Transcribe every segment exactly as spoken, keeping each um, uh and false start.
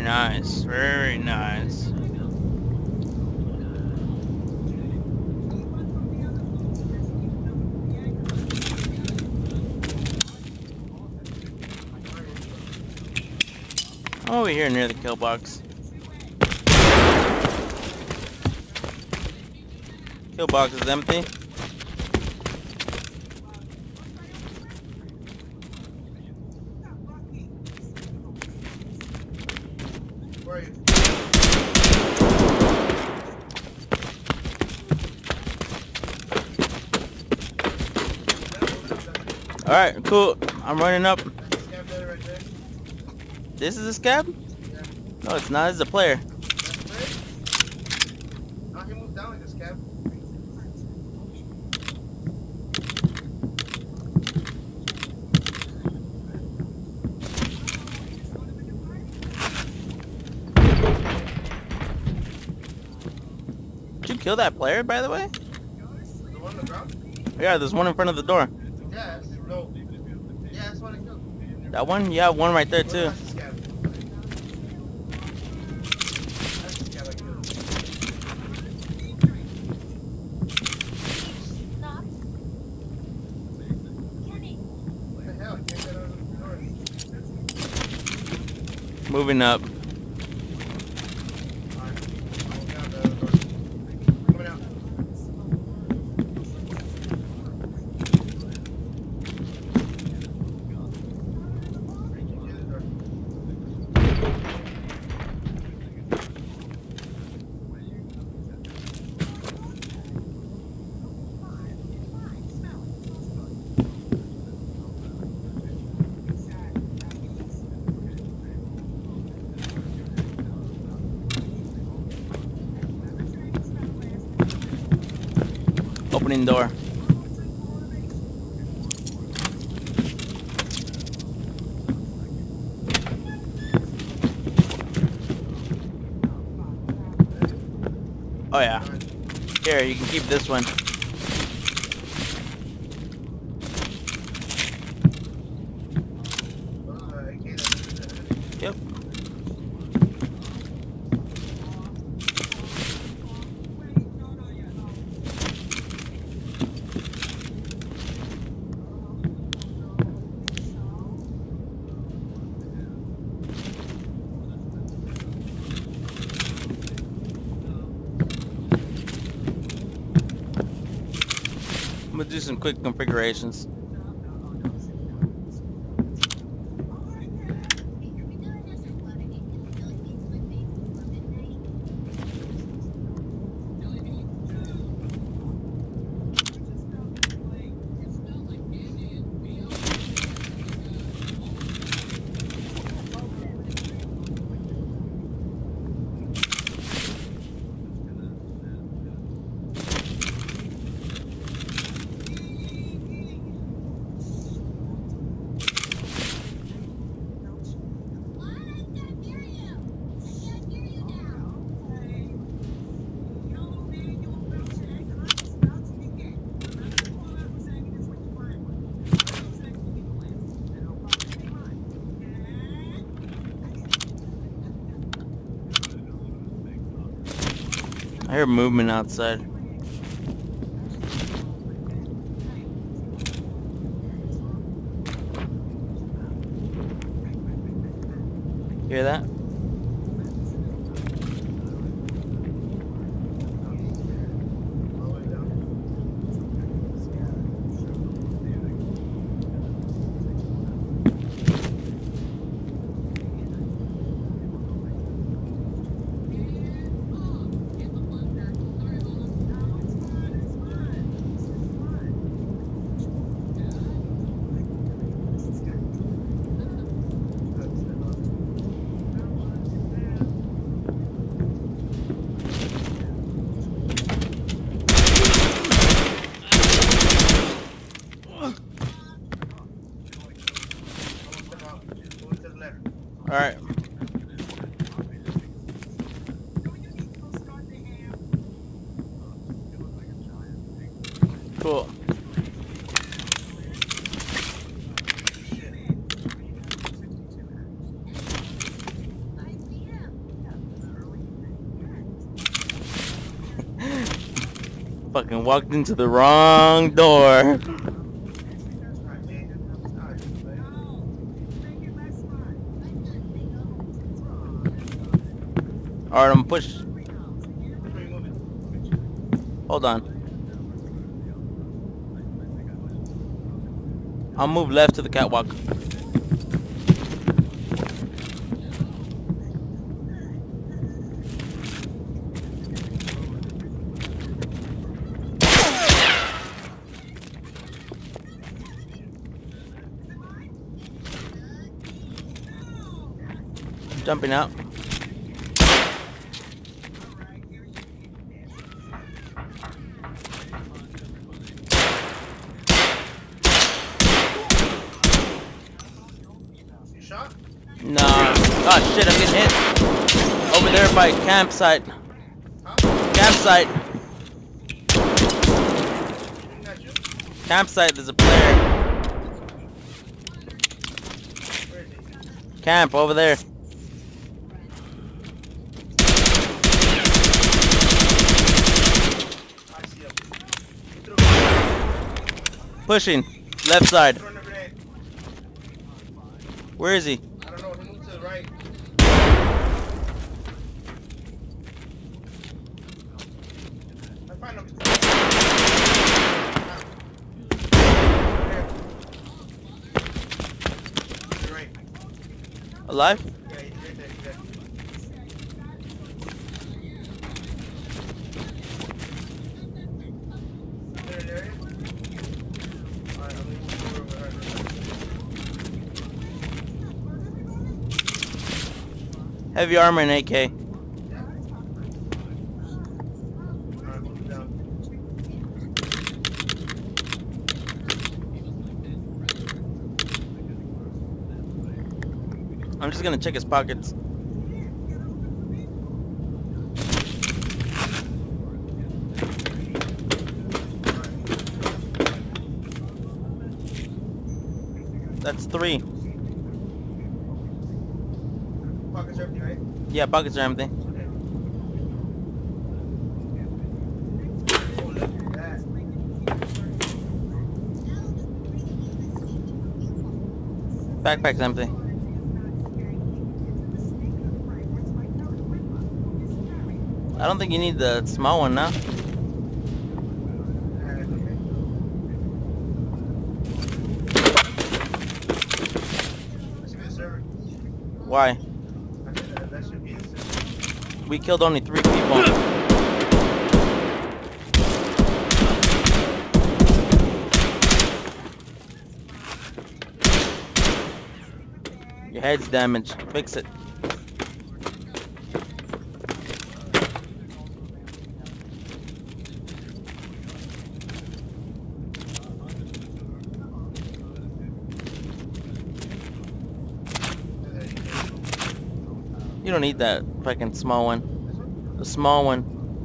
Very nice. Very nice. I'm over here near the kill box. Kill box is empty. Where are you? Alright, cool. I'm running up. Scab there, right there. This is a scab? Yeah. No, it's not. It's a player. That's right. Now he moved down like a scab. Did you kill that player, by the way? The one on the ground? Yeah, there's one in front of the door. Yeah, that's, no. Yeah, that's what I killed. That one? Yeah, one right there, too. That's a scab. That's a scab I killed. What the hell? I can't get out of the door. Moving up. Alright. I'll get out the other door. Coming out. Opening door. Oh yeah. Here, you can keep this one. Yep. I'm gonna do some quick configurations. I hear movement outside. Hear that? All right. Cool. Fucking walked into the wrong door. Alright, I'm push. Hold on. I'll move left to the catwalk. Jumping out. You shot? No. Oh shit, I'm getting hit. Over there by campsite. Huh? Campsite. Shooting at you? Campsite, there's a player. Where is he? Camp over there. I see him. He threw a Pushing. Left side. throwing a grenade. Where is he? I don't know. He moved to the right. I find him. There. To the right. Alive? Yeah, he's right there. He's there. Is there an area? Alright, I'm gonna move over where I Heavy armor and A K. Yeah. Alright, move down. I'm just gonna check his pockets. That's three. Pockets are empty, right? Yeah, pockets are empty. Okay. Oh, look at that. Backpack's empty. I don't think you need the small one now. Alright, okay. That should be the server. Why? I said that, that should be the server. We killed only three people. Your head's damaged. Fix it. You don't need that fucking small one. This one? The small one.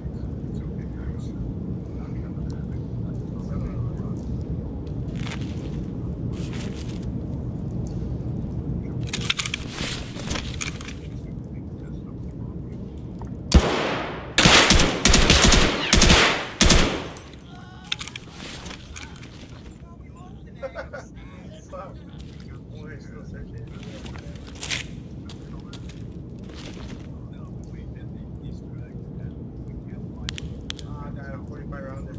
Wow. We're still searching. Ah, I got a forty-five rounder.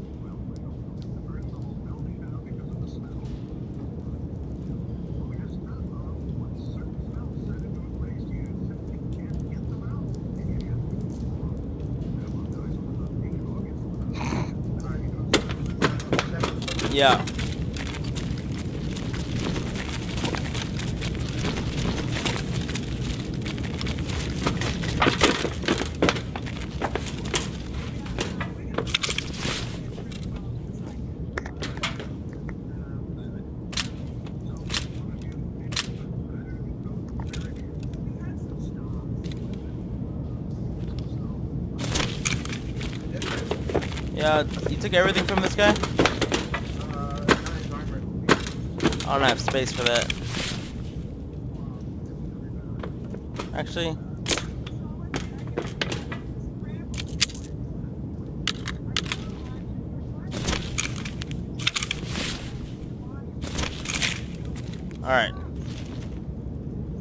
Yeah. Yeah, you took everything from this guy? Uh, not his armor. I don't have space for that. Actually, Alright.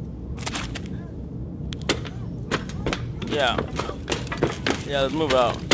Yeah. Yeah, let's move out.